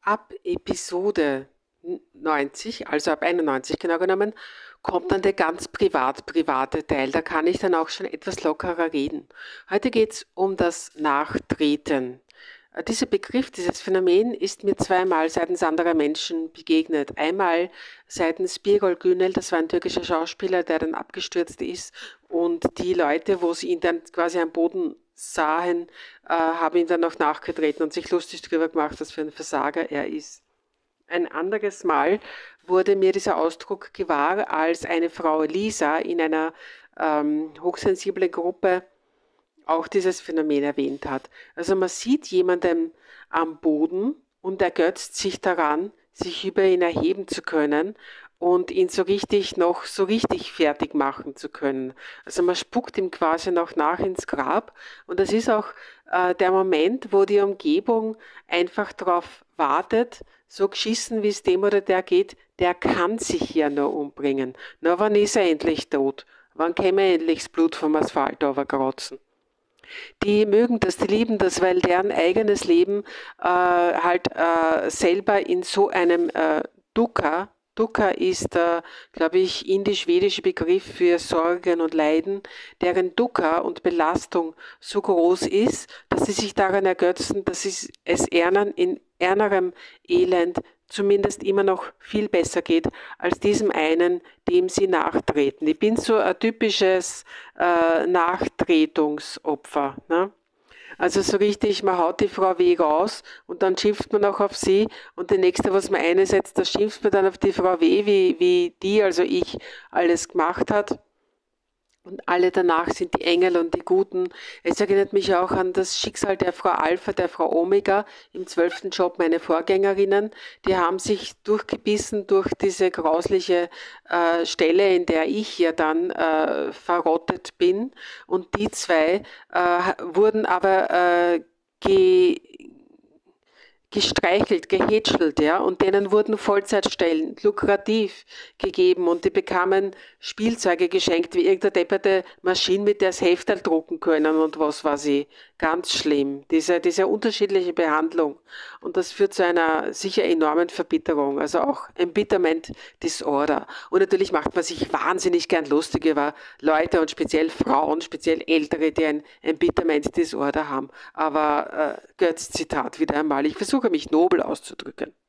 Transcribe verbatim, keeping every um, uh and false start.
Ab Episode neunzig, also ab einundneunzig genau genommen, kommt dann der ganz privat private Teil. Da kann ich dann auch schon etwas lockerer reden. Heute geht es um das Nachtreten. Äh, Dieser Begriff, dieses Phänomen ist mir zweimal seitens anderer Menschen begegnet. Einmal seitens Birol Günel, das war ein türkischer Schauspieler, der dann abgestürzt ist, und die Leute, wo sie ihn dann quasi am Boden sahen, äh, haben ihm dann auch nachgetreten und sich lustig darüber gemacht, was für ein Versager er ist. Ein anderes Mal wurde mir dieser Ausdruck gewahr, als eine Frau Lisa in einer ähm, hochsensiblen Gruppe auch dieses Phänomen erwähnt hat. Also man sieht jemanden am Boden und ergötzt sich daran, sich über ihn erheben zu können und ihn so richtig noch so richtig fertig machen zu können. Also man spuckt ihm quasi noch nach ins Grab, und das ist auch äh, der Moment, wo die Umgebung einfach darauf wartet, so geschissen wie es dem oder der geht, der kann sich ja noch umbringen. Na, wann ist er endlich tot? Wann käme endlich das Blut vom Asphalt runterkratzen? Die mögen das, die lieben das, weil deren eigenes Leben äh, halt äh, selber in so einem äh, Dukkha, Dukkha ist, äh, glaube ich, indisch-vedische Begriff für Sorgen und Leiden, deren Dukkha und Belastung so groß ist, dass sie sich daran ergötzen, dass sie es ärgern, in ärmerem Elend zumindest immer noch viel besser geht als diesem einen, dem sie nachtreten. Ich bin so ein typisches äh, Nachtretungsopfer. Ne? Also so richtig, man haut die Frau W. raus und dann schimpft man auch auf sie, und die nächste, was man einsetzt, da schimpft man dann auf die Frau W., wie, wie die, also ich, alles gemacht hat. Und alle danach sind die Engel und die Guten. Es erinnert mich auch an das Schicksal der Frau Alpha, der Frau Omega im zwölften Job, meine Vorgängerinnen. Die haben sich durchgebissen durch diese grausliche äh, Stelle, in der ich ja dann äh, verrottet bin. Und die zwei äh, wurden aber äh, ge gestreichelt, gehätschelt, ja, und denen wurden Vollzeitstellen lukrativ gegeben, und die bekamen Spielzeuge geschenkt, wie irgendeine depperte Maschine, mit der das Heftel drucken können und was weiß ich. Ganz schlimm, diese, diese unterschiedliche Behandlung. Und das führt zu einer sicher enormen Verbitterung, also auch Embitterment Disorder. Und natürlich macht man sich wahnsinnig gern lustig über Leute und speziell Frauen, speziell Ältere, die ein Embitterment Disorder haben. Aber äh, Götz Zitat wieder einmal, ich versuche mich nobel auszudrücken.